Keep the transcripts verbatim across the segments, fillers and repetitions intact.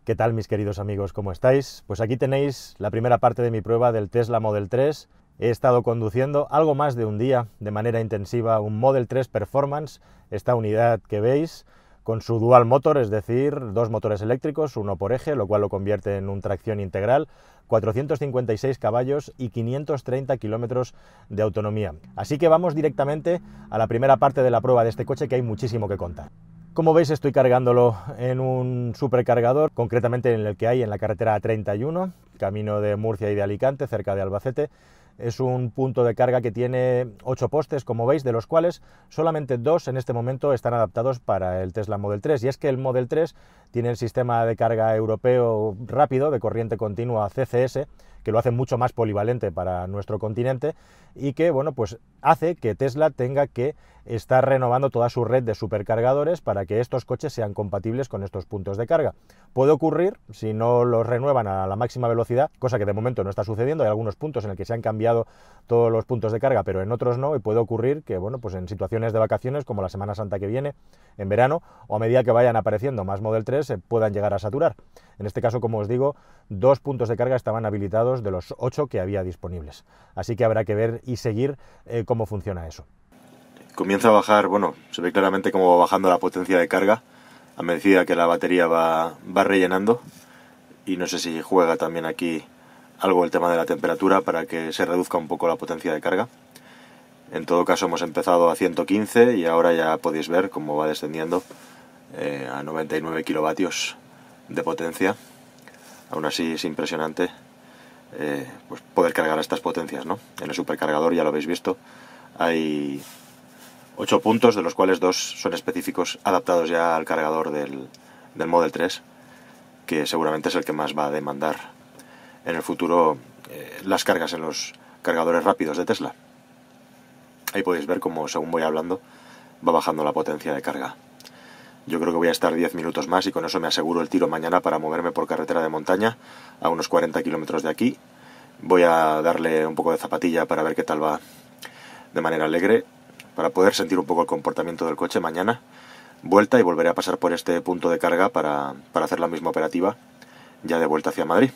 ¿Qué tal, mis queridos amigos? ¿Cómo estáis? Pues aquí tenéis la primera parte de mi prueba del Tesla Model tres. He estado conduciendo algo más de un día de manera intensiva un Model tres Performance, esta unidad que veis, con su dual motor, es decir, dos motores eléctricos, uno por eje, lo cual lo convierte en un tracción integral, cuatrocientos cincuenta y seis caballos y quinientos treinta kilómetros de autonomía. Así que vamos directamente a la primera parte de la prueba de este coche, que hay muchísimo que contar. Como veis, estoy cargándolo en un supercargador, concretamente en el que hay en la carretera A treinta y uno, camino de Murcia y de Alicante, cerca de Albacete. Es un punto de carga que tiene ocho postes, como veis, de los cuales solamente dos en este momento están adaptados para el Tesla Model tres. Y es que el Model tres tiene el sistema de carga europeo rápido de corriente continua C C S, que lo hace mucho más polivalente para nuestro continente y que, bueno, pues hace que Tesla tenga que estar renovando toda su red de supercargadores para que estos coches sean compatibles con estos puntos de carga. Puede ocurrir, si no los renuevan a la máxima velocidad, cosa que de momento no está sucediendo. Hay algunos puntos en el que se han cambiado todos los puntos de carga, pero en otros no, y puede ocurrir que, bueno, pues en situaciones de vacaciones, como la Semana Santa que viene, en verano, o a medida que vayan apareciendo más Model tres, se puedan llegar a saturar. En este caso, como os digo, dos puntos de carga estaban habilitados de los ocho que había disponibles. Así que habrá que ver y seguir eh, cómo funciona eso. Comienza a bajar, bueno, se ve claramente cómo va bajando la potencia de carga a medida que la batería va, va rellenando, y no sé si juega también aquí algo el tema de la temperatura para que se reduzca un poco la potencia de carga. En todo caso, hemos empezado a ciento quince y ahora ya podéis ver cómo va descendiendo eh, a noventa y nueve kilovatios de potencia. Aún así es impresionante eh, pues poder cargar a estas potencias, ¿no? En el supercargador, ya lo habéis visto, hay ocho puntos, de los cuales dos son específicos adaptados ya al cargador del, del Model tres, que seguramente es el que más va a demandar en el futuro eh, las cargas en los cargadores rápidos de Tesla. Ahí podéis ver cómo, según voy hablando, va bajando la potencia de carga. Yo creo que voy a estar diez minutos más y con eso me aseguro el tiro mañana para moverme por carretera de montaña a unos cuarenta kilómetros de aquí. Voy a darle un poco de zapatilla para ver qué tal va de manera alegre, para poder sentir un poco el comportamiento del coche mañana. Vuelta y volveré a pasar por este punto de carga para, para hacer la misma operativa ya de vuelta hacia Madrid.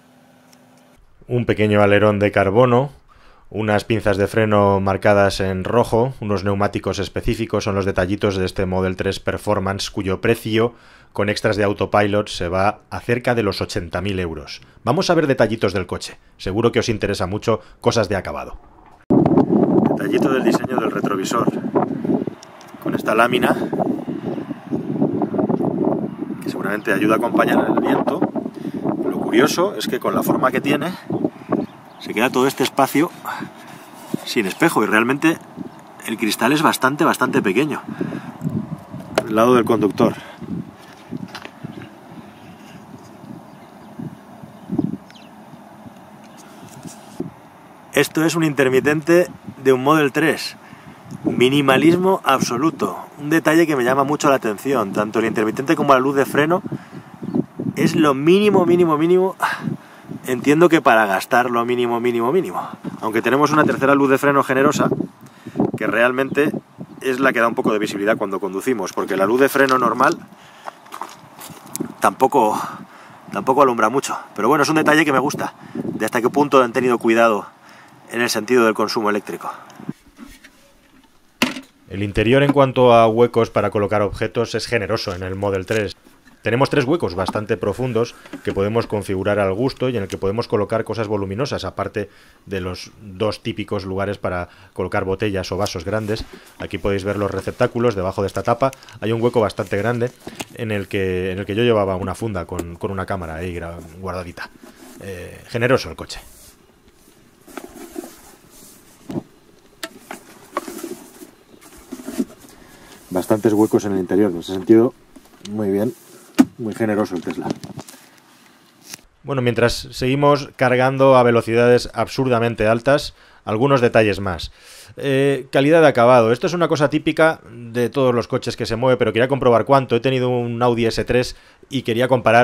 Un pequeño alerón de carbono, unas pinzas de freno marcadas en rojo, unos neumáticos específicos, son los detallitos de este Model tres Performance, cuyo precio con extras de Autopilot se va a cerca de los ochenta mil euros. Vamos a ver detallitos del coche, seguro que os interesa mucho cosas de acabado. Detallito del diseño del retrovisor, con esta lámina que seguramente ayuda a acompañar el viento. Lo curioso es que con la forma que tiene se queda todo este espacio sin espejo y realmente el cristal es bastante, bastante pequeño. Al lado del conductor. Esto es un intermitente de un Model tres. Minimalismo absoluto. Un detalle que me llama mucho la atención. Tanto el intermitente como la luz de freno es lo mínimo, mínimo, mínimo. Entiendo que para gastar lo mínimo, mínimo, mínimo. Aunque tenemos una tercera luz de freno generosa, que realmente es la que da un poco de visibilidad cuando conducimos, porque la luz de freno normal tampoco, tampoco alumbra mucho. Pero bueno, es un detalle que me gusta, de hasta qué punto han tenido cuidado en el sentido del consumo eléctrico. El interior, en cuanto a huecos para colocar objetos, es generoso en el Model tres. Tenemos tres huecos bastante profundos que podemos configurar al gusto y en el que podemos colocar cosas voluminosas, aparte de los dos típicos lugares para colocar botellas o vasos grandes. Aquí podéis ver los receptáculos. Debajo de esta tapa hay un hueco bastante grande en el que, en el que yo llevaba una funda con, con una cámara ahí guardadita. Eh, generoso el coche. Bastantes huecos en el interior, en ese sentido, muy bien. Muy generoso el Tesla. Bueno, mientras seguimos cargando a velocidades absurdamente altas, algunos detalles más. Eh, calidad de acabado. Esto es una cosa típica de todos los coches que se mueve, pero quería comprobar cuánto. He tenido un Audi ese tres y quería comparar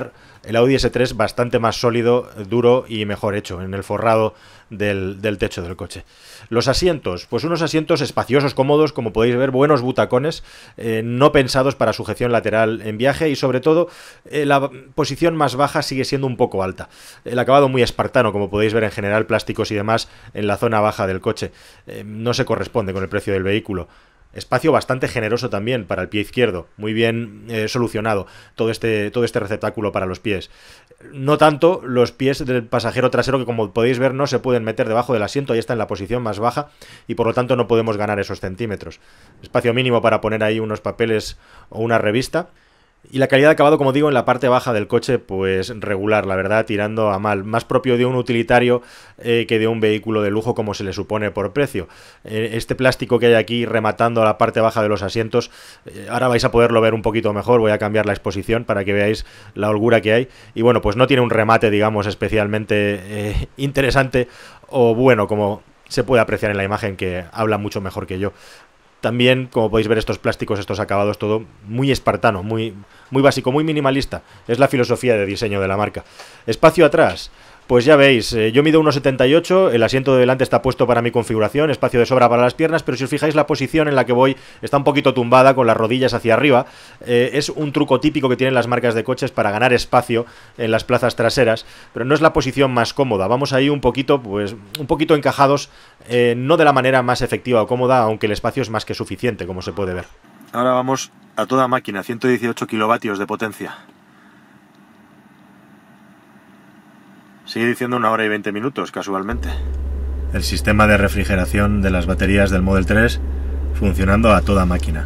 el Audi ese tres bastante más sólido, duro y mejor hecho en el forrado del, del techo del coche. Los asientos, pues unos asientos espaciosos, cómodos, como podéis ver, buenos butacones, eh, no pensados para sujeción lateral en viaje y sobre todo eh, la posición más baja sigue siendo un poco alta. El acabado muy espartano, como podéis ver en general, plásticos y demás en la zona baja del coche. Eh, no se corresponde con el precio del vehículo. Espacio bastante generoso también para el pie izquierdo, muy bien eh, solucionado todo este, todo este receptáculo para los pies. No tanto los pies del pasajero trasero, que como podéis ver no se pueden meter debajo del asiento, ahí está en la posición más baja y por lo tanto no podemos ganar esos centímetros. Espacio mínimo para poner ahí unos papeles o una revista. Y la calidad de acabado, como digo, en la parte baja del coche, pues regular, la verdad, tirando a mal. Más propio de un utilitario eh, que de un vehículo de lujo como se le supone por precio. Eh, este plástico que hay aquí rematando la parte baja de los asientos, eh, ahora vais a poderlo ver un poquito mejor, voy a cambiar la exposición para que veáis la holgura que hay. Y bueno, pues no tiene un remate, digamos, especialmente eh, interesante o bueno, como se puede apreciar en la imagen, que habla mucho mejor que yo. También, como podéis ver, estos plásticos, estos acabados, todo muy espartano, muy, muy básico, muy minimalista. Es la filosofía de diseño de la marca. Espacio atrás. Pues ya veis, eh, yo mido uno setenta y ocho, el asiento de delante está puesto para mi configuración, espacio de sobra para las piernas, pero si os fijáis la posición en la que voy está un poquito tumbada con las rodillas hacia arriba. Eh, es un truco típico que tienen las marcas de coches para ganar espacio en las plazas traseras, pero no es la posición más cómoda. Vamos ahí un poquito, pues, un poquito encajados, eh, no de la manera más efectiva o cómoda, aunque el espacio es más que suficiente, como se puede ver. Ahora vamos a toda máquina, ciento dieciocho kilovatios de potencia. Sigue diciendo una hora y veinte minutos, casualmente. El sistema de refrigeración de las baterías del Model tres funcionando a toda máquina.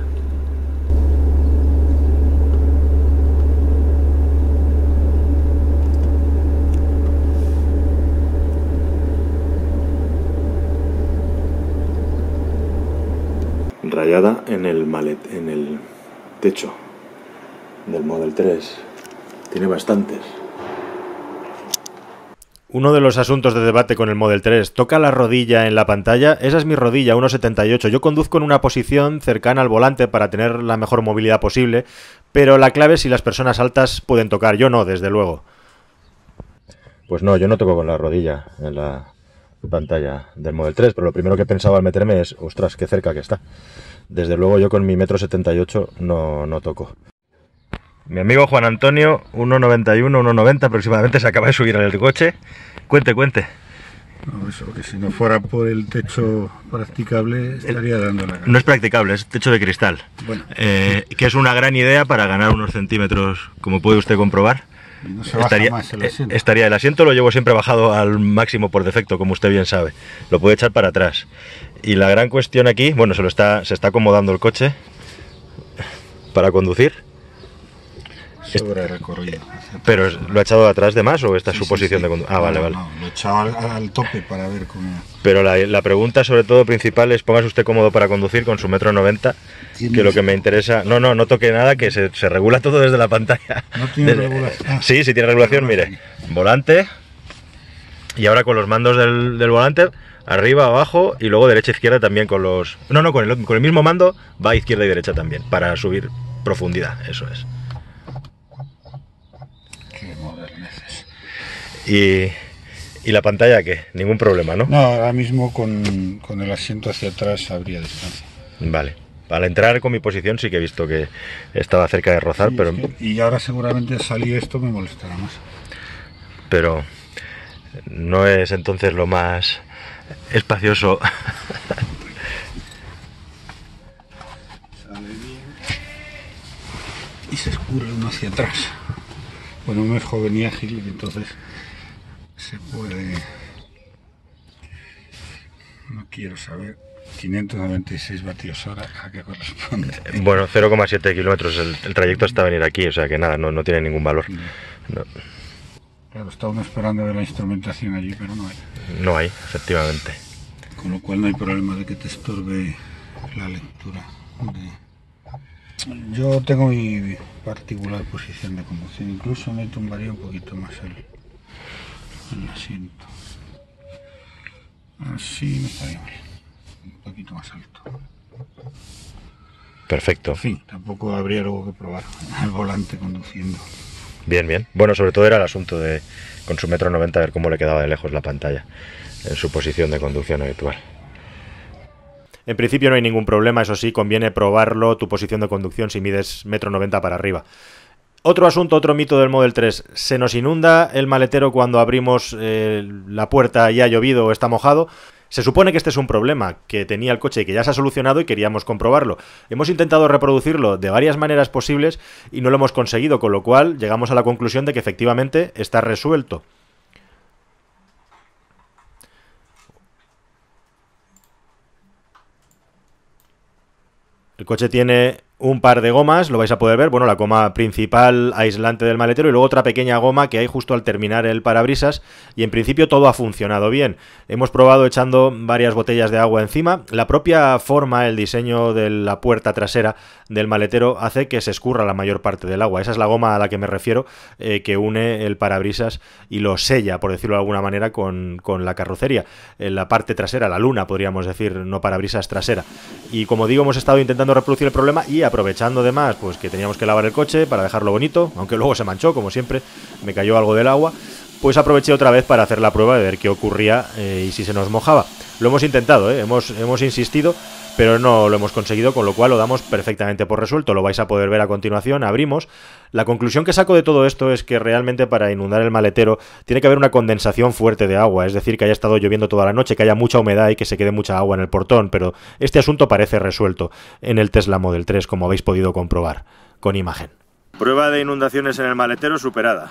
Rayada en el malet, en el techo del Model tres. Tiene bastantes. Uno de los asuntos de debate con el Model tres, toca la rodilla en la pantalla. Esa es mi rodilla, uno setenta y ocho. Yo conduzco en una posición cercana al volante para tener la mejor movilidad posible, pero la clave es si las personas altas pueden tocar. Yo no, desde luego. Pues no, yo no toco con la rodilla en la pantalla del Model tres, pero lo primero que he pensado al meterme es, ostras, qué cerca que está. Desde luego yo con mi metro setenta y ocho no, no toco. Mi amigo Juan Antonio, uno noventa y uno, uno noventa aproximadamente, se acaba de subir al coche. Cuente, cuente. No, eso, que si no fuera por el techo practicable estaría dando la cara. No es practicable, es techo de cristal. Bueno, eh, que es una gran idea para ganar unos centímetros, como puede usted comprobar. no se baja estaría, más el asiento. Estaría, el asiento lo llevo siempre bajado al máximo por defecto, como usted bien sabe. Lo puede echar para atrás. Y la gran cuestión aquí, bueno, se lo está, se está acomodando el coche para conducir. Sobre recorrido. ¿Pero lo ha echado de atrás de más o esta es Sí, su posición sí, sí. de conducción? Ah, no, vale, no, vale. No, lo he echado al, al tope para ver cómo... Pero la, la pregunta sobre todo principal es póngase usted cómodo para conducir con su metro noventa, que lo que me interesa... No, no, no toque nada, que se, se regula todo desde la pantalla. ¿No tiene Desde- regulación? Ah, Sí, sí tiene regulación, mire. Volante, y ahora con los mandos del, del volante, arriba, abajo, y luego derecha, izquierda también con los... No, no, con el, con el mismo mando va izquierda y derecha también, para subir profundidad, eso es. Qué moderneces. Y, y la pantalla, ¿qué? Ningún problema, ¿no? No, ahora mismo con, con el asiento hacia atrás habría distancia. Vale. Al entrar con mi posición sí que he visto que estaba cerca de rozar, Sí, pero, es que- y ahora seguramente al salir esto me molestará más. pero no es entonces lo más espacioso. Sale bien. Y se escurre uno hacia atrás. Bueno, uno es joven y ágil, y entonces se puede... No quiero saber. quinientos noventa y seis vatios hora, ¿a qué corresponde? Bueno, cero coma siete kilómetros el, el trayecto hasta venir aquí, o sea que nada, no, no tiene ningún valor. No, Claro, está uno esperando ver la instrumentación allí, pero no hay. no hay, efectivamente. Con lo cual no hay problema de que te estorbe la lectura. de- Yo tengo mi particular posición de conducción, incluso me tumbaría un poquito más el, el asiento. Así me estaría bien, un poquito más alto. Perfecto. En fin, tampoco habría luego que probar al volante conduciendo. Bien, bien. Bueno, sobre todo era el asunto de, con su metro noventa, ver cómo le quedaba de lejos la pantalla en su posición de conducción habitual. En principio no hay ningún problema, eso sí, conviene probarlo, tu posición de conducción, si mides metro noventa para arriba. Otro asunto, otro mito del Model tres. Se nos inunda el maletero cuando abrimos eh, la puerta y ha llovido o está mojado. Se supone que este es un problema que tenía el coche y que ya se ha solucionado y queríamos comprobarlo. Hemos intentado reproducirlo de varias maneras posibles y no lo hemos conseguido, con lo cual llegamos a la conclusión de que efectivamente está resuelto. El coche tiene un par de gomas, lo vais a poder ver, bueno, la goma principal aislante del maletero y luego otra pequeña goma que hay justo al terminar el parabrisas, y en principio todo ha funcionado bien. Hemos probado echando varias botellas de agua encima. La propia forma, el diseño de la puerta trasera del maletero hace que se escurra la mayor parte del agua. Esa es la goma a la que me refiero, eh, que une el parabrisas y lo sella, por decirlo de alguna manera, con, con la carrocería. En la parte trasera, la luna, podríamos decir, no parabrisas trasera. Y como digo, hemos estado intentando reproducir el problema y aprovechando además pues que teníamos que lavar el coche para dejarlo bonito, aunque luego se manchó, como siempre, me cayó algo del agua, pues aproveché otra vez para hacer la prueba de ver qué ocurría eh, y si se nos mojaba. Lo hemos intentado, ¿eh? hemos, hemos insistido, pero no lo hemos conseguido, con lo cual lo damos perfectamente por resuelto. Lo vais a poder ver a continuación. Abrimos. La conclusión que saco de todo esto es que realmente para inundar el maletero tiene que haber una condensación fuerte de agua, es decir, que haya estado lloviendo toda la noche, que haya mucha humedad y que se quede mucha agua en el portón, pero este asunto parece resuelto en el Tesla Model tres, como habéis podido comprobar con imagen. Prueba de inundaciones en el maletero superada.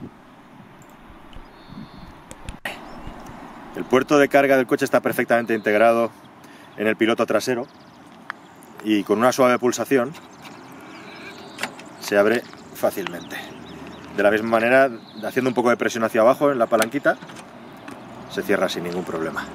El puerto de carga del coche está perfectamente integrado en el piloto trasero y con una suave pulsación se abre fácilmente. De la misma manera, haciendo un poco de presión hacia abajo en la palanquita, se cierra sin ningún problema.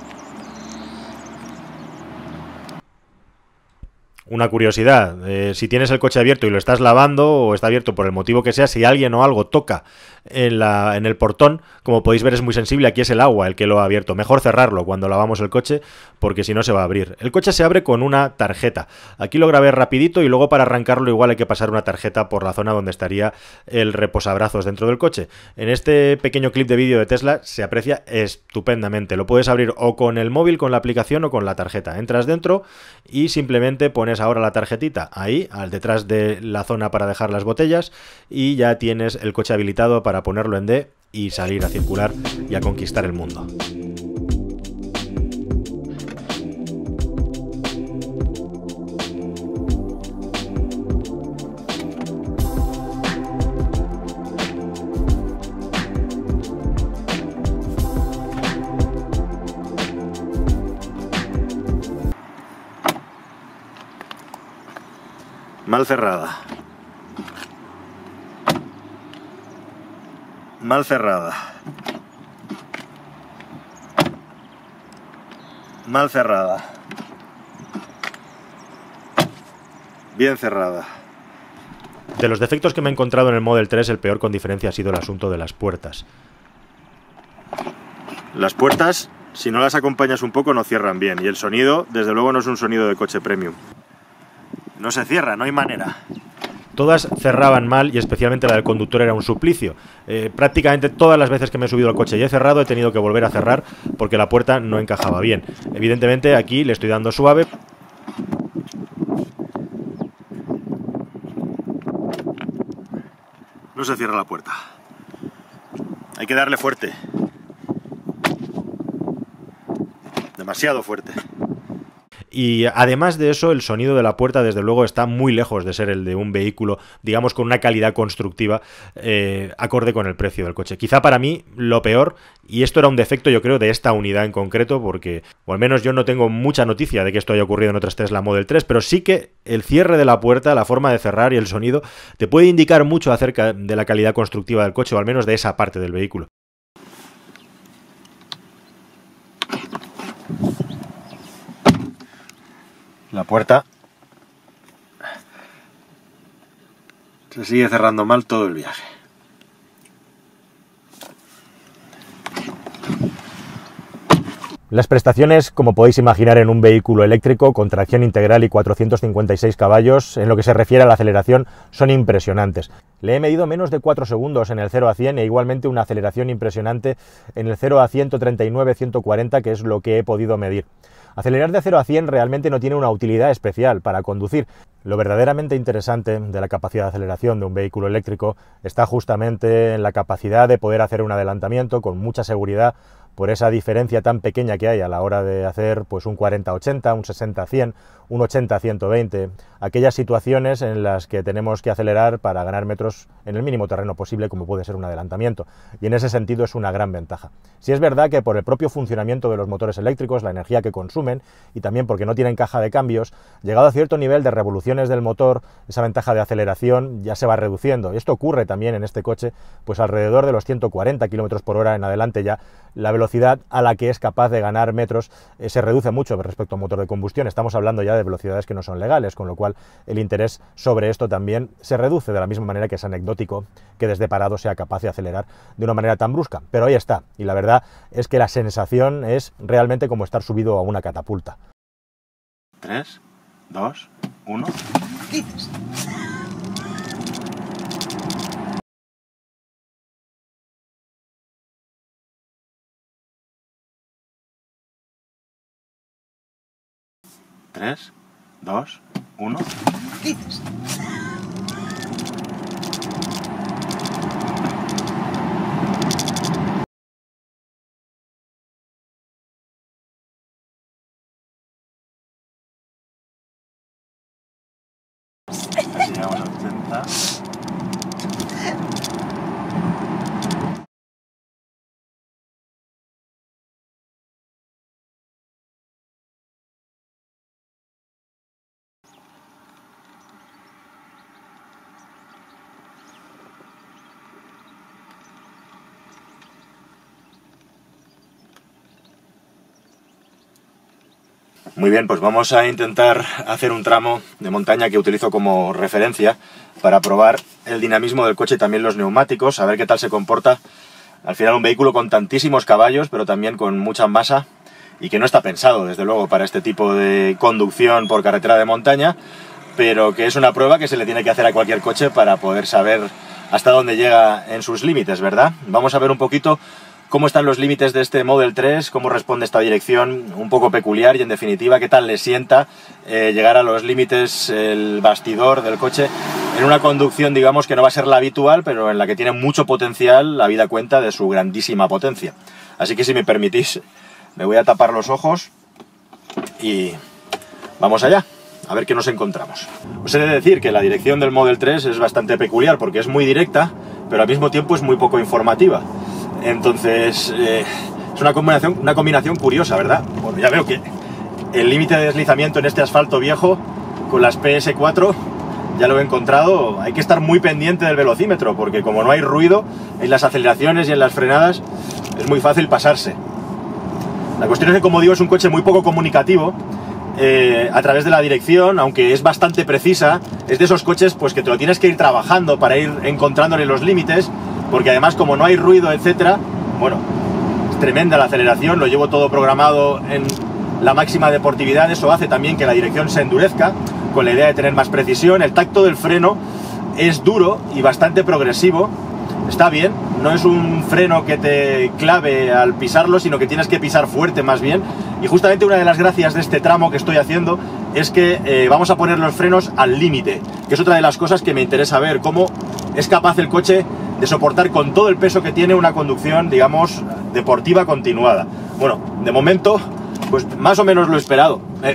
Una curiosidad, eh, si tienes el coche abierto y lo estás lavando o está abierto por el motivo que sea, si alguien o algo toca en, la, en el portón, como podéis ver es muy sensible, aquí es el agua el que lo ha abierto. Mejor cerrarlo cuando lavamos el coche porque si no se va a abrir. El coche se abre con una tarjeta. Aquí lo grabé rapidito y luego para arrancarlo igual hay que pasar una tarjeta por la zona donde estaría el reposabrazos dentro del coche. En este pequeño clip de vídeo de Tesla se aprecia estupendamente. Lo puedes abrir o con el móvil, con la aplicación o con la tarjeta. Entras dentro y simplemente pones ahora la tarjetita ahí, al detrás de la zona para dejar las botellas, y ya tienes el coche habilitado para ponerlo en D y salir a circular y a conquistar el mundo. Mal cerrada. Mal cerrada. Mal cerrada. Bien cerrada. De los defectos que me he encontrado en el Model tres, el peor con diferencia ha sido el asunto de las puertas. Las puertas, si no las acompañas un poco, no cierran bien. Y el sonido, desde luego, no es un sonido de coche premium. No se cierra, no hay manera. Todas cerraban mal y especialmente la del conductor era un suplicio. Eh, prácticamente todas las veces que me he subido al coche y he cerrado he tenido que volver a cerrar porque la puerta no encajaba bien. Evidentemente aquí le estoy dando suave. No se cierra la puerta. Hay que darle fuerte. Demasiado fuerte. Y además de eso, el sonido de la puerta desde luego está muy lejos de ser el de un vehículo, digamos, con una calidad constructiva eh, acorde con el precio del coche. Quizá para mí lo peor, y esto era un defecto yo creo de esta unidad en concreto, porque o al menos yo no tengo mucha noticia de que esto haya ocurrido en otras Tesla Model tres, pero sí que el cierre de la puerta, la forma de cerrar y el sonido te puede indicar mucho acerca de la calidad constructiva del coche, o al menos de esa parte del vehículo. La puerta se sigue cerrando mal todo el viaje. Las prestaciones, como podéis imaginar en un vehículo eléctrico con tracción integral y cuatrocientos cincuenta y seis caballos, en lo que se refiere a la aceleración, son impresionantes. Le he medido menos de cuatro segundos en el cero a cien e igualmente una aceleración impresionante en el cero a ciento treinta y nueve, ciento cuarenta, que es lo que he podido medir. Acelerar de cero a cien realmente no tiene una utilidad especial para conducir. Lo verdaderamente interesante de la capacidad de aceleración de un vehículo eléctrico está justamente en la capacidad de poder hacer un adelantamiento con mucha seguridad por esa diferencia tan pequeña que hay a la hora de hacer pues un cuarenta ochenta, un sesenta cien, un ochenta ciento veinte, aquellas situaciones en las que tenemos que acelerar para ganar metros en el mínimo terreno posible, como puede ser un adelantamiento, y en ese sentido es una gran ventaja. Si es verdad que por el propio funcionamiento de los motores eléctricos, la energía que consumen, y también porque no tienen caja de cambios, llegado a cierto nivel de revoluciones del motor, esa ventaja de aceleración ya se va reduciendo, y esto ocurre también en este coche, pues alrededor de los ciento cuarenta kilómetros por hora en adelante ya la velocidad a la que es capaz de ganar metros eh, se reduce mucho respecto a un motor de combustión. Estamos hablando ya de velocidades que no son legales, con lo cual el interés sobre esto también se reduce, de la misma manera que es anecdótico que desde parado sea capaz de acelerar de una manera tan brusca. Pero ahí está, y la verdad es que la sensación es realmente como estar subido a una catapulta. tres, dos, uno... tres, dos, uno... dices? Casi llegamos a ochenta. Muy bien, pues vamos a intentar hacer un tramo de montaña que utilizo como referencia para probar el dinamismo del coche y también los neumáticos, a ver qué tal se comporta. Al final un vehículo con tantísimos caballos, pero también con mucha masa y que no está pensado, desde luego, para este tipo de conducción por carretera de montaña, pero que es una prueba que se le tiene que hacer a cualquier coche para poder saber hasta dónde llega en sus límites, ¿verdad? Vamos a ver un poquito cómo están los límites de este Model tres, cómo responde esta dirección un poco peculiar y en definitiva qué tal le sienta eh, llegar a los límites el bastidor del coche en una conducción, digamos, que no va a ser la habitual, pero en la que tiene mucho potencial, habida cuenta de su grandísima potencia. Así que si me permitís, me voy a tapar los ojos y vamos allá, a ver qué nos encontramos. Os he de decir que la dirección del Model tres es bastante peculiar porque es muy directa, pero al mismo tiempo es muy poco informativa. Entonces, eh, es una combinación, una combinación curiosa, ¿verdad? Bueno, ya veo que el límite de deslizamiento en este asfalto viejo, con las P S cuatro, ya lo he encontrado. Hay que estar muy pendiente del velocímetro, porque como no hay ruido en las aceleraciones y en las frenadas, es muy fácil pasarse. La cuestión es que, como digo, es un coche muy poco comunicativo, eh, a través de la dirección, aunque es bastante precisa, es de esos coches pues que te lo tienes que ir trabajando para ir encontrándole los límites, porque además como no hay ruido, etcétera, bueno, es tremenda la aceleración, lo llevo todo programado en la máxima deportividad, eso hace también que la dirección se endurezca, con la idea de tener más precisión. El tacto del freno es duro y bastante progresivo, está bien, no es un freno que te clave al pisarlo, sino que tienes que pisar fuerte más bien, y justamente una de las gracias de este tramo que estoy haciendo es que eh, vamos a poner los frenos al límite, que es otra de las cosas que me interesa ver, cómo es capaz el coche de soportar con todo el peso que tiene una conducción, digamos, deportiva continuada. Bueno, de momento, pues más o menos lo esperado. Eh,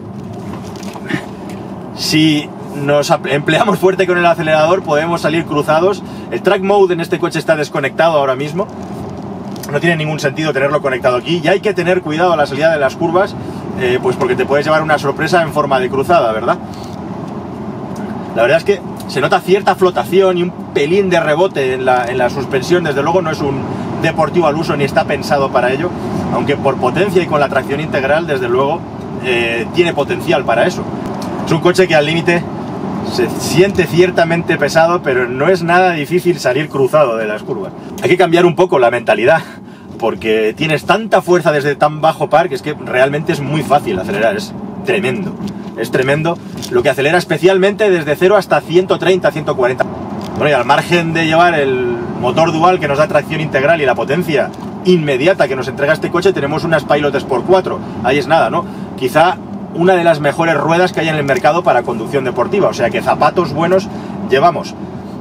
si nos empleamos fuerte con el acelerador, podemos salir cruzados. El track mode en este coche está desconectado ahora mismo. No tiene ningún sentido tenerlo conectado aquí. Y hay que tener cuidado a la salida de las curvas, eh, pues porque te puedes llevar una sorpresa en forma de cruzada, ¿verdad? La verdad es que se nota cierta flotación y un pelín de rebote en la, en la suspensión. Desde luego no es un deportivo al uso ni está pensado para ello, aunque por potencia y con la tracción integral, desde luego, eh, tiene potencial para eso. Es un coche que al límite se siente ciertamente pesado, pero no es nada difícil salir cruzado de las curvas. Hay que cambiar un poco la mentalidad, porque tienes tanta fuerza desde tan bajo par que es que realmente es muy fácil acelerar, es tremendo, es tremendo lo que acelera, especialmente desde cero hasta ciento treinta, ciento cuarenta. Bueno, y al margen de llevar el motor dual que nos da tracción integral y la potencia inmediata que nos entrega este coche, tenemos unas Pilot Sport cuatro, ahí es nada, ¿no? Quizá una de las mejores ruedas que hay en el mercado para conducción deportiva, o sea que zapatos buenos llevamos.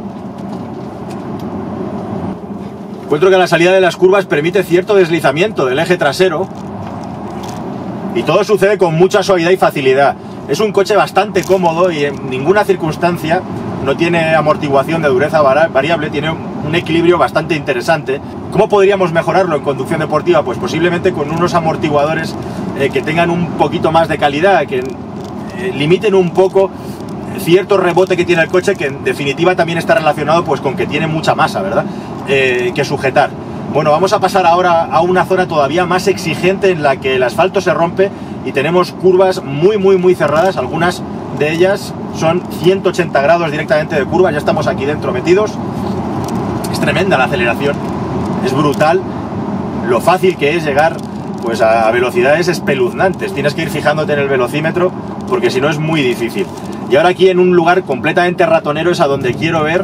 Encuentro que la salida de las curvas permite cierto deslizamiento del eje trasero y todo sucede con mucha suavidad y facilidad. Es un coche bastante cómodo y en ninguna circunstancia no tiene amortiguación de dureza variable, tiene un equilibrio bastante interesante. ¿Cómo podríamos mejorarlo en conducción deportiva? Pues posiblemente con unos amortiguadores eh, que tengan un poquito más de calidad, que eh, limiten un poco cierto rebote que tiene el coche, que en definitiva también está relacionado pues con que tiene mucha masa, ¿verdad? Eh, que sujetar. Bueno, vamos a pasar ahora a una zona todavía más exigente en la que el asfalto se rompe y tenemos curvas muy muy muy cerradas, algunas de ellas son ciento ochenta grados directamente de curva, ya estamos aquí dentro metidos. Es tremenda la aceleración, es brutal lo fácil que es llegar pues a velocidades espeluznantes. Tienes que ir fijándote en el velocímetro porque si no es muy difícil. Y ahora aquí en un lugar completamente ratonero es a donde quiero ver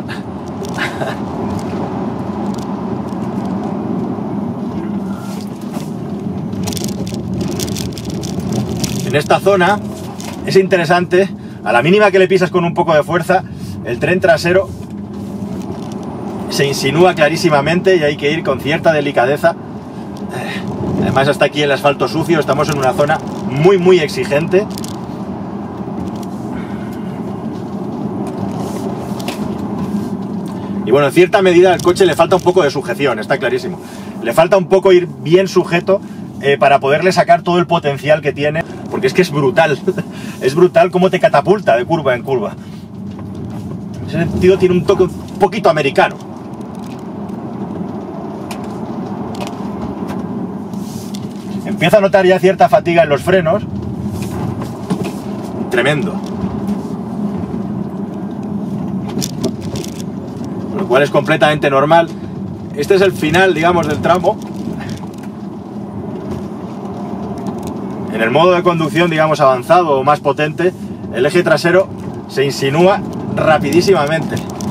en esta zona es interesante, a la mínima que le pisas con un poco de fuerza, el tren trasero se insinúa clarísimamente y hay que ir con cierta delicadeza. Además hasta aquí el asfalto sucio, estamos en una zona muy muy exigente. Y bueno, en cierta medida al coche le falta un poco de sujeción, está clarísimo. Le falta un poco ir bien sujeto eh, para poderle sacar todo el potencial que tiene, porque es que es brutal, es brutal cómo te catapulta de curva en curva. En ese sentido tiene un toque un poquito americano. Empiezo a notar ya cierta fatiga en los frenos. Tremendo. Lo cual es completamente normal. Este es el final, digamos, del tramo. En el modo de conducción, digamos, avanzado o más potente, el eje trasero se insinúa rapidísimamente.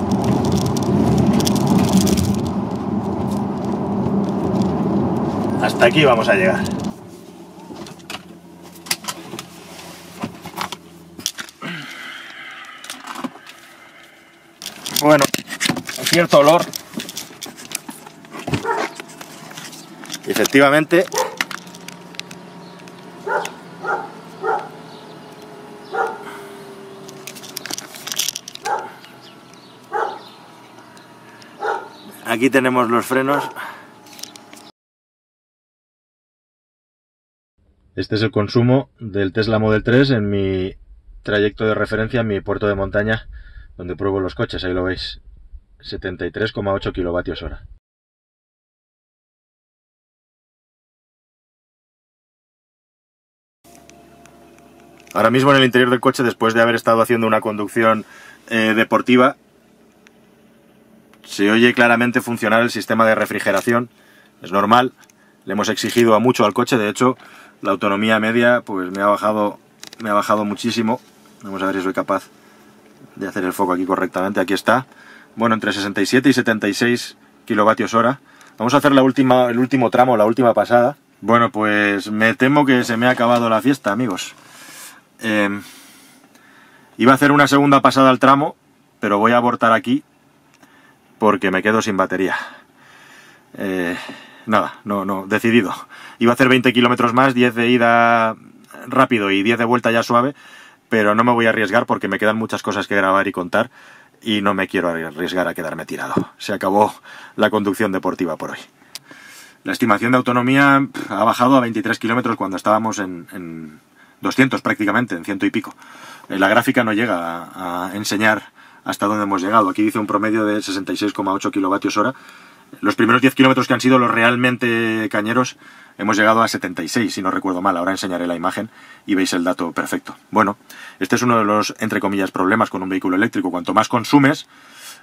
Hasta aquí vamos a llegar. Bueno, cierto olor. Efectivamente, aquí tenemos los frenos. Este es el consumo del Tesla Model tres en mi trayecto de referencia, en mi puerto de montaña, donde pruebo los coches, ahí lo veis, setenta y tres coma ocho kilovatios hora. Ahora mismo en el interior del coche, después de haber estado haciendo una conducción eh, deportiva, se oye claramente funcionar el sistema de refrigeración. Es normal, le hemos exigido a mucho al coche, de hecho la autonomía media pues me ha bajado, me ha bajado muchísimo. Vamos a ver si soy capaz de hacer el foco aquí correctamente. Aquí está. Bueno, entre sesenta y siete y setenta y seis kilovatios hora. Vamos a hacer la última, el último tramo, la última pasada. Bueno, pues me temo que se me ha acabado la fiesta, amigos. Eh, iba a hacer una segunda pasada al tramo, pero voy a abortar aquí porque me quedo sin batería. Eh, nada, no, no, decidido. Iba a hacer veinte kilómetros más, diez de ida rápido y diez de vuelta ya suave, pero no me voy a arriesgar porque me quedan muchas cosas que grabar y contar y no me quiero arriesgar a quedarme tirado. Se acabó la conducción deportiva por hoy. La estimación de autonomía ha bajado a veintitrés kilómetros cuando estábamos en, en doscientos prácticamente, en ciento y pico. La gráfica no llega a, a enseñar hasta dónde hemos llegado. Aquí dice un promedio de sesenta y seis coma ocho kilovatios hora. Los primeros diez kilómetros que han sido los realmente cañeros hemos llegado a setenta y seis, si no recuerdo mal. Ahora enseñaré la imagen y veis el dato perfecto. Bueno, este es uno de los, entre comillas, problemas con un vehículo eléctrico. Cuanto más consumes,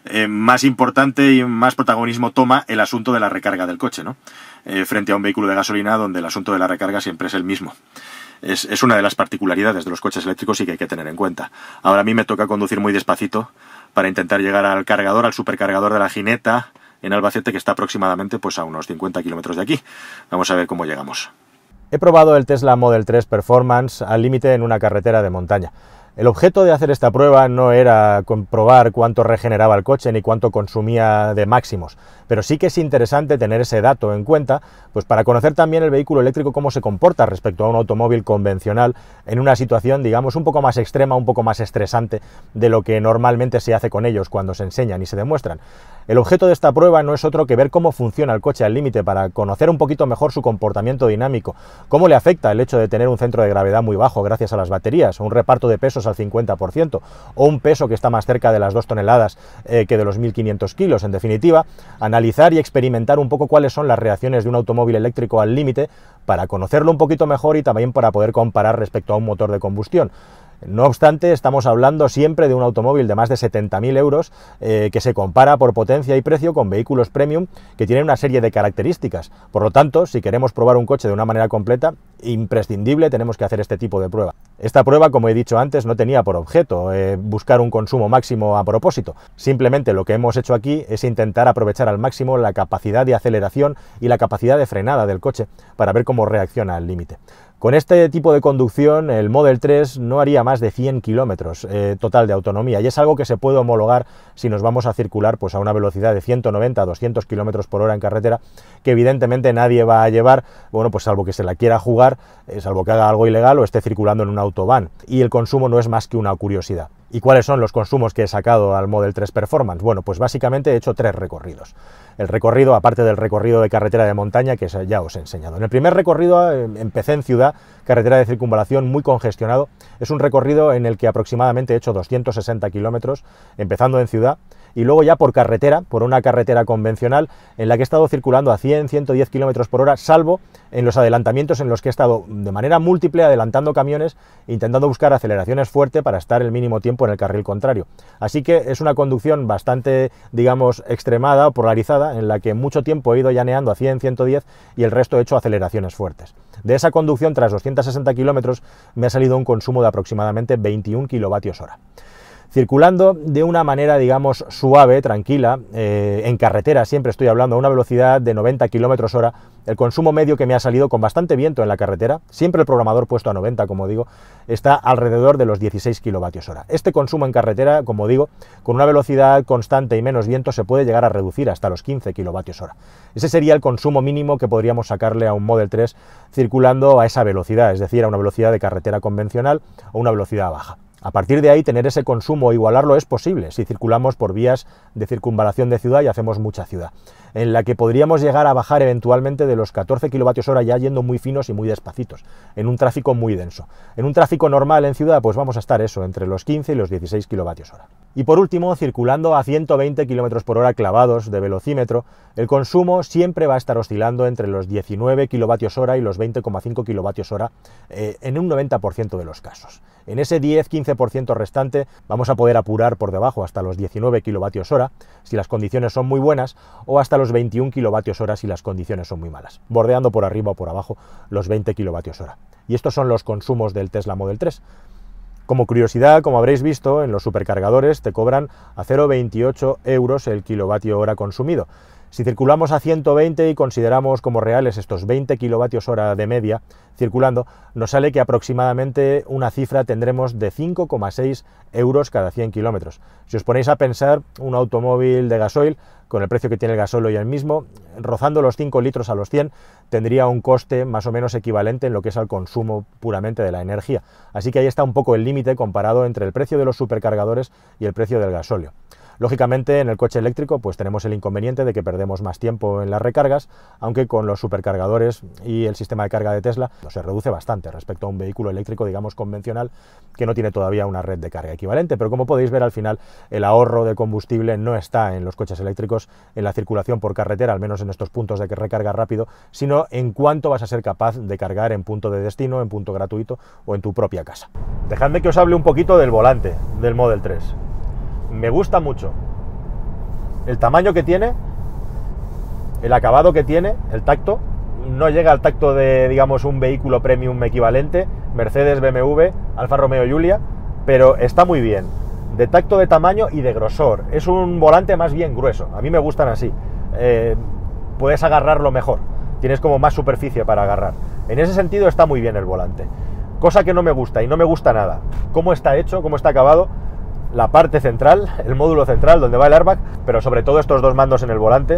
eh, más importante y más protagonismo toma el asunto de la recarga del coche, ¿no? Eh, frente a un vehículo de gasolina donde el asunto de la recarga siempre es el mismo. Es, es una de las particularidades de los coches eléctricos y que hay que tener en cuenta. Ahora a mí me toca conducir muy despacito para intentar llegar al cargador, al supercargador de la Gineta en Albacete, que está aproximadamente pues a unos cincuenta kilómetros de aquí. Vamos a ver cómo llegamos. He probado el Tesla Model tres Performance al límite en una carretera de montaña. El objeto de hacer esta prueba no era comprobar cuánto regeneraba el coche ni cuánto consumía de máximos, pero sí que es interesante tener ese dato en cuenta, pues para conocer también el vehículo eléctrico cómo se comporta respecto a un automóvil convencional en una situación, digamos, un poco más extrema, un poco más estresante de lo que normalmente se hace con ellos cuando se enseñan y se demuestran. El objeto de esta prueba no es otro que ver cómo funciona el coche al límite para conocer un poquito mejor su comportamiento dinámico, cómo le afecta el hecho de tener un centro de gravedad muy bajo gracias a las baterías, un reparto de pesos al cincuenta por ciento o un peso que está más cerca de las dos toneladas eh, que de los mil quinientos kilos. En definitiva, analizar y experimentar un poco cuáles son las reacciones de un automóvil eléctrico al límite para conocerlo un poquito mejor y también para poder comparar respecto a un motor de combustión. No obstante, estamos hablando siempre de un automóvil de más de setenta mil euros eh, que se compara por potencia y precio con vehículos premium que tienen una serie de características. Por lo tanto, si queremos probar un coche de una manera completa, imprescindible, tenemos que hacer este tipo de prueba. Esta prueba, como he dicho antes, no tenía por objeto eh, buscar un consumo máximo a propósito. Simplemente lo que hemos hecho aquí es intentar aprovechar al máximo la capacidad de aceleración y la capacidad de frenada del coche para ver cómo reacciona al límite. Con este tipo de conducción, el Model tres no haría más de cien kilómetros eh, total de autonomía, y es algo que se puede homologar si nos vamos a circular pues, a una velocidad de ciento noventa a doscientos kilómetros por hora en carretera, que evidentemente nadie va a llevar, bueno, pues salvo que se la quiera jugar, eh, salvo que haga algo ilegal o esté circulando en un autobahn, y el consumo no es más que una curiosidad. ¿Y cuáles son los consumos que he sacado al Model tres Performance? Bueno, pues básicamente he hecho tres recorridos. El recorrido, aparte del recorrido de carretera de montaña, que ya os he enseñado. En el primer recorrido eh, empecé en ciudad, carretera de circunvalación muy congestionado. Es un recorrido en el que aproximadamente he hecho doscientos sesenta kilómetros, empezando en ciudad, y luego ya por carretera, por una carretera convencional, en la que he estado circulando a cien a ciento diez kilómetros por hora, salvo en los adelantamientos en los que he estado de manera múltiple adelantando camiones, intentando buscar aceleraciones fuertes para estar el mínimo tiempo en el carril contrario. Así que es una conducción bastante, digamos, extremada o polarizada, en la que mucho tiempo he ido llaneando a cien a ciento diez y el resto he hecho aceleraciones fuertes. De esa conducción, tras doscientos sesenta kilómetros, me ha salido un consumo de aproximadamente veintiún kilovatios hora. Circulando de una manera, digamos, suave, tranquila, eh, en carretera, siempre estoy hablando a una velocidad de noventa kilómetros hora, el consumo medio que me ha salido con bastante viento en la carretera, siempre el programador puesto a noventa, como digo, está alrededor de los dieciséis kilovatios hora. Este consumo en carretera, como digo, con una velocidad constante y menos viento se puede llegar a reducir hasta los quince kilovatios hora. Ese sería el consumo mínimo que podríamos sacarle a un Model tres circulando a esa velocidad, es decir, a una velocidad de carretera convencional o una velocidad baja. A partir de ahí, tener ese consumo o igualarlo es posible si circulamos por vías de circunvalación de ciudad y hacemos mucha ciudad, en la que podríamos llegar a bajar eventualmente de los catorce kilovatios hora ya yendo muy finos y muy despacitos, en un tráfico muy denso. En un tráfico normal en ciudad, pues vamos a estar eso, entre los quince y los dieciséis kilovatios hora. Y por último, circulando a ciento veinte kilómetros por hora clavados de velocímetro, el consumo siempre va a estar oscilando entre los diecinueve kilovatios hora y los veinte coma cinco kilovatios hora eh, en un noventa por ciento de los casos. En ese diez a quince por ciento restante vamos a poder apurar por debajo hasta los diecinueve kilovatios hora si las condiciones son muy buenas, o hasta los veintiún kilovatios hora si las condiciones son muy malas, bordeando por arriba o por abajo los veinte kilovatios hora. Y estos son los consumos del Tesla Model tres. Como curiosidad, como habréis visto, en los supercargadores te cobran a cero coma veintiocho euros el kilovatio hora consumido. Si circulamos a ciento veinte y consideramos como reales estos veinte kilovatios hora de media circulando, nos sale que aproximadamente una cifra tendremos de cinco coma seis euros cada cien kilómetros. Si os ponéis a pensar, un automóvil de gasoil, con el precio que tiene el gasóleo y el mismo, rozando los cinco litros a los cien, tendría un coste más o menos equivalente en lo que es al consumo puramente de la energía. Así que ahí está un poco el límite comparado entre el precio de los supercargadores y el precio del gasóleo. Lógicamente, en el coche eléctrico pues tenemos el inconveniente de que perdemos más tiempo en las recargas, aunque con los supercargadores y el sistema de carga de Tesla se reduce bastante respecto a un vehículo eléctrico, digamos, convencional, que no tiene todavía una red de carga equivalente. Pero como podéis ver, al final el ahorro de combustible no está en los coches eléctricos, en la circulación por carretera, al menos en estos puntos de recarga rápido, sino en cuánto vas a ser capaz de cargar en punto de destino, en punto gratuito o en tu propia casa. Dejadme que os hable un poquito del volante del Model tres. Me gusta mucho. el tamaño que tiene, el acabado que tiene, el tacto, no llega al tacto de, digamos, un vehículo premium equivalente, Mercedes, B M W, Alfa Romeo Giulia, pero está muy bien, de tacto, de tamaño y de grosor. Es un volante más bien grueso, a mí me gustan así, eh, puedes agarrarlo mejor, tienes como más superficie para agarrar. En ese sentido está muy bien el volante. Cosa que no me gusta, y no me gusta nada, cómo está hecho, cómo está acabado, la parte central, el módulo central donde va el airbag, pero sobre todo estos dos mandos en el volante.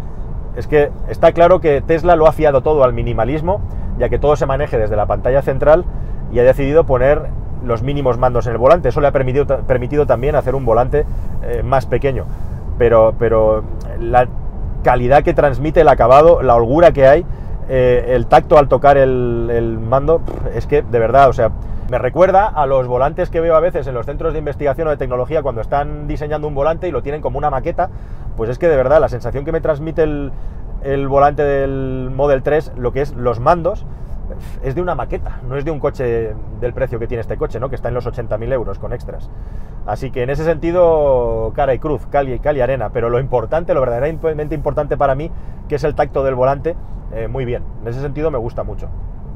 Es que está claro que Tesla lo ha fiado todo al minimalismo, ya que todo se maneje desde la pantalla central, y ha decidido poner los mínimos mandos en el volante. Eso le ha permitido, permitido también hacer un volante eh, más pequeño, pero, pero la calidad que transmite el acabado, la holgura que hay, eh, el tacto al tocar el, el mando, es que de verdad, o sea, me recuerda a los volantes que veo a veces en los centros de investigación o de tecnología cuando están diseñando un volante y lo tienen como una maqueta. Pues es que de verdad la sensación que me transmite el, el volante del Model tres, lo que es los mandos, es de una maqueta, no es de un coche del precio que tiene este coche, ¿no? Que está en los ochenta mil euros con extras. Así que en ese sentido, cara y cruz, cal y, cal y arena, pero lo importante, lo verdaderamente importante para mí, que es el tacto del volante, eh, muy bien. En ese sentido me gusta mucho.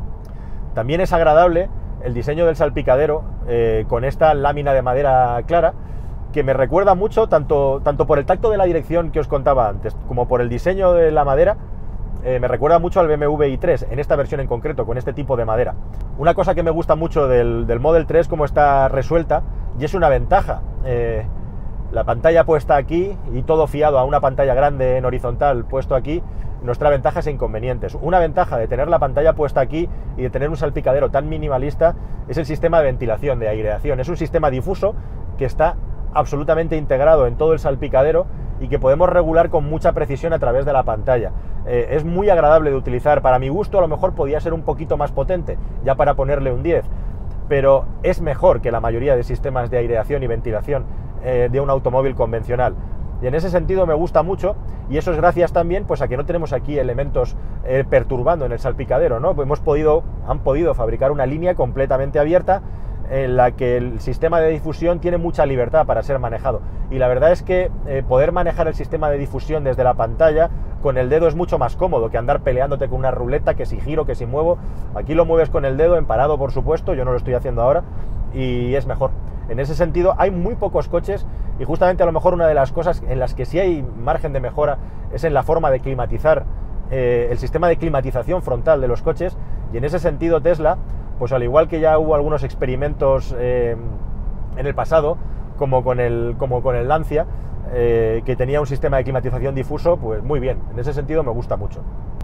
También es agradable el diseño del salpicadero eh, con esta lámina de madera clara, que me recuerda mucho, tanto, tanto por el tacto de la dirección que os contaba antes, como por el diseño de la madera, eh, me recuerda mucho al B M W i tres, en esta versión en concreto, con este tipo de madera. Una cosa que me gusta mucho del, del Model tres, como está resuelta, y es una ventaja, eh, la pantalla puesta aquí y todo fiado a una pantalla grande en horizontal puesto aquí, nos trae ventajas e inconvenientes. Una ventaja de tener la pantalla puesta aquí y de tener un salpicadero tan minimalista es el sistema de ventilación, de aireación. Es un sistema difuso que está absolutamente integrado en todo el salpicadero y que podemos regular con mucha precisión a través de la pantalla. Eh, es muy agradable de utilizar. Para mi gusto a lo mejor podía ser un poquito más potente, ya para ponerle un diez, pero es mejor que la mayoría de sistemas de aireación y ventilación eh, de un automóvil convencional. Y en ese sentido me gusta mucho, y eso es gracias también pues a que no tenemos aquí elementos eh, perturbando en el salpicadero, ¿no? Hemos podido, han podido fabricar una línea completamente abierta en la que el sistema de difusión tiene mucha libertad para ser manejado. Y la verdad es que eh, poder manejar el sistema de difusión desde la pantalla con el dedo es mucho más cómodo que andar peleándote con una ruleta, que si giro, que si muevo. Aquí lo mueves con el dedo, en parado por supuesto, yo no lo estoy haciendo ahora, y es mejor. En ese sentido hay muy pocos coches, y justamente a lo mejor una de las cosas en las que sí hay margen de mejora es en la forma de climatizar, eh, el sistema de climatización frontal de los coches, y en ese sentido Tesla, pues al igual que ya hubo algunos experimentos eh, en el pasado, como con el, como con el Lancia, eh, que tenía un sistema de climatización difuso, pues muy bien, en ese sentido me gusta mucho.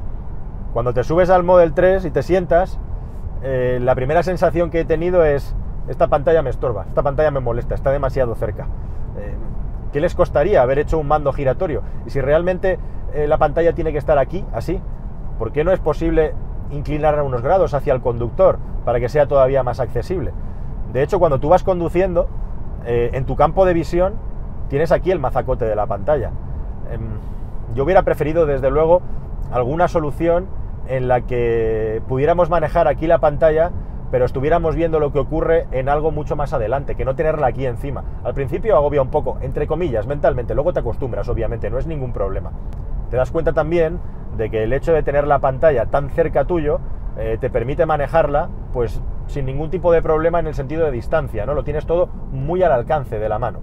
Cuando te subes al Model tres y te sientas, eh, la primera sensación que he tenido es: esta pantalla me estorba, esta pantalla me molesta, está demasiado cerca. Eh, ¿Qué les costaría haber hecho un mando giratorio? Y si realmente eh, la pantalla tiene que estar aquí, así, ¿por qué no es posible inclinar unos grados hacia el conductor para que sea todavía más accesible? De hecho, cuando tú vas conduciendo, eh, en tu campo de visión tienes aquí el mazacote de la pantalla. Eh, yo hubiera preferido, desde luego, alguna solución en la que pudiéramos manejar aquí la pantalla, pero estuviéramos viendo lo que ocurre en algo mucho más adelante, que no tenerla aquí encima. Al principio agobia un poco, entre comillas, mentalmente, luego te acostumbras, obviamente, no es ningún problema. Te das cuenta también de que el hecho de tener la pantalla tan cerca tuyo eh, te permite manejarla pues sin ningún tipo de problema en el sentido de distancia, ¿no? Lo tienes todo muy al alcance de la mano.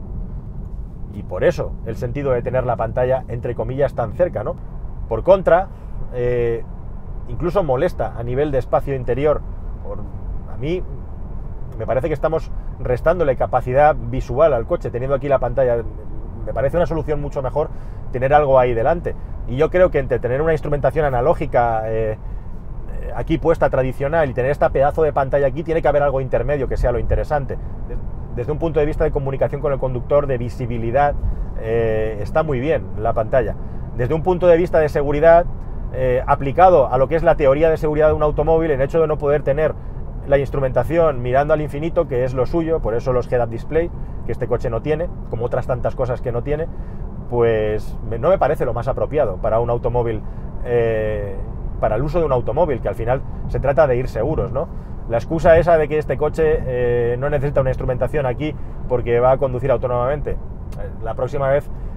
Y por eso el sentido de tener la pantalla, entre comillas, tan cerca, ¿no? Por contra, eh, incluso molesta a nivel de espacio interior. Por, a mí me parece que estamos restándole capacidad visual al coche teniendo aquí la pantalla. Me parece una solución mucho mejor tener algo ahí delante. Y yo creo que entre tener una instrumentación analógica eh, aquí puesta tradicional y tener esta pedazo de pantalla aquí, tiene que haber algo intermedio que sea lo interesante. Desde un punto de vista de comunicación con el conductor, de visibilidad, eh, está muy bien la pantalla. Desde un punto de vista de seguridad, eh, aplicado a lo que es la teoría de seguridad de un automóvil, el hecho de no poder tener la instrumentación mirando al infinito, que es lo suyo, por eso los head-up display, que este coche no tiene, como otras tantas cosas que no tiene, pues no me parece lo más apropiado para un automóvil, eh, para el uso de un automóvil, que al final se trata de ir seguros, ¿no? La excusa esa de que este coche eh, no necesita una instrumentación aquí porque va a conducir autónomamente, la próxima vez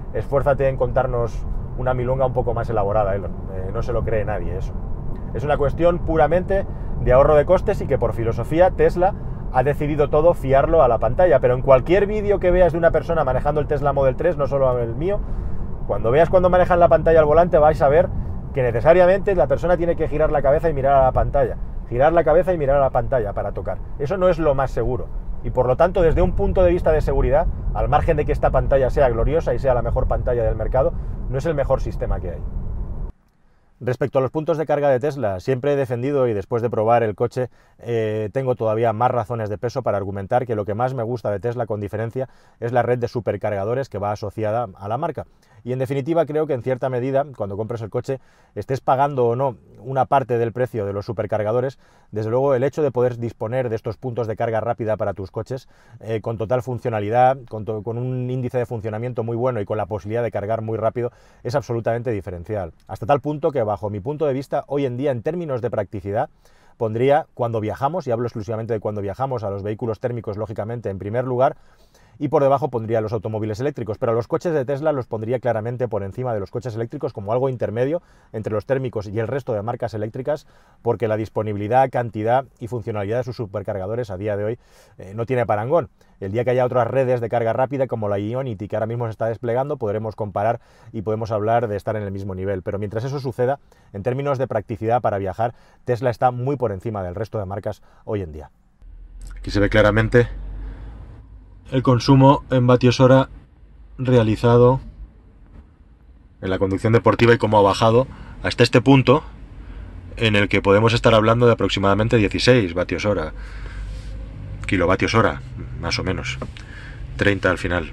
esfuérzate en contarnos una milonga un poco más elaborada, Elon. Eh, no se lo cree nadie eso. Es una cuestión puramente de ahorro de costes y que por filosofía Tesla ha decidido todo fiarlo a la pantalla, pero en cualquier vídeo que veas de una persona manejando el Tesla Model tres, no solo el mío, cuando veas cuando manejan la pantalla al volante vais a ver que necesariamente la persona tiene que girar la cabeza y mirar a la pantalla, girar la cabeza y mirar a la pantalla para tocar. Eso no es lo más seguro y por lo tanto desde un punto de vista de seguridad, al margen de que esta pantalla sea gloriosa y sea la mejor pantalla del mercado, no es el mejor sistema que hay. Respecto a los puntos de carga de Tesla, siempre he defendido y después de probar el coche eh, tengo todavía más razones de peso para argumentar que lo que más me gusta de Tesla con diferencia es la red de supercargadores que va asociada a la marca. Y en definitiva creo que en cierta medida, cuando compres el coche, estés pagando o no una parte del precio de los supercargadores, desde luego el hecho de poder disponer de estos puntos de carga rápida para tus coches eh, con total funcionalidad, con, to con un índice de funcionamiento muy bueno y con la posibilidad de cargar muy rápido es absolutamente diferencial. Hasta tal punto que bajo mi punto de vista, hoy en día en términos de practicidad, pondría cuando viajamos, y hablo exclusivamente de cuando viajamos, a los vehículos térmicos lógicamente en primer lugar, y por debajo pondría los automóviles eléctricos, pero los coches de Tesla los pondría claramente por encima de los coches eléctricos como algo intermedio entre los térmicos y el resto de marcas eléctricas, porque la disponibilidad, cantidad y funcionalidad de sus supercargadores a día de hoy eh, no tiene parangón. El día que haya otras redes de carga rápida como la Ionity que ahora mismo se está desplegando, podremos comparar y podemos hablar de estar en el mismo nivel, pero mientras eso suceda, en términos de practicidad para viajar, Tesla está muy por encima del resto de marcas hoy en día. Aquí se ve claramente el consumo en vatios hora realizado en la conducción deportiva y cómo ha bajado hasta este punto en el que podemos estar hablando de aproximadamente dieciséis vatios hora, kilovatios hora, más o menos, treinta al final.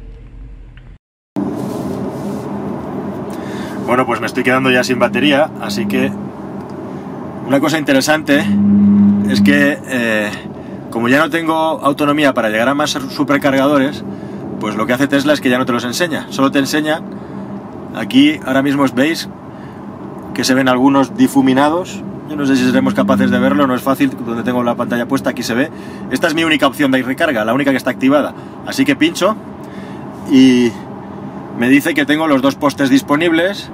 Bueno, pues me estoy quedando ya sin batería, así que una cosa interesante es que eh, como ya no tengo autonomía para llegar a más supercargadores, pues lo que hace Tesla es que ya no te los enseña, solo te enseña, aquí ahora mismo os veis que se ven algunos difuminados, yo no sé si seremos capaces de verlo, no es fácil, donde tengo la pantalla puesta aquí se ve, esta es mi única opción de recarga, la única que está activada, así que pincho y me dice que tengo los dos postes disponibles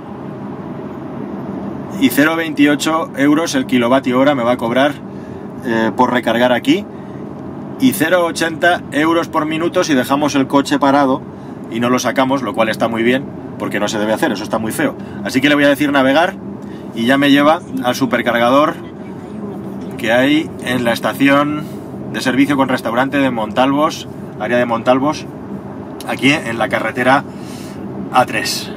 y cero coma veintiocho euros el kilovatio hora me va a cobrar eh, por recargar aquí, y cero coma ochenta euros por minuto si dejamos el coche parado y no lo sacamos, lo cual está muy bien porque no se debe hacer, eso está muy feo. Así que le voy a decir navegar y ya me lleva al supercargador que hay en la estación de servicio con restaurante de Montalvos, área de Montalvos, aquí en la carretera A tres.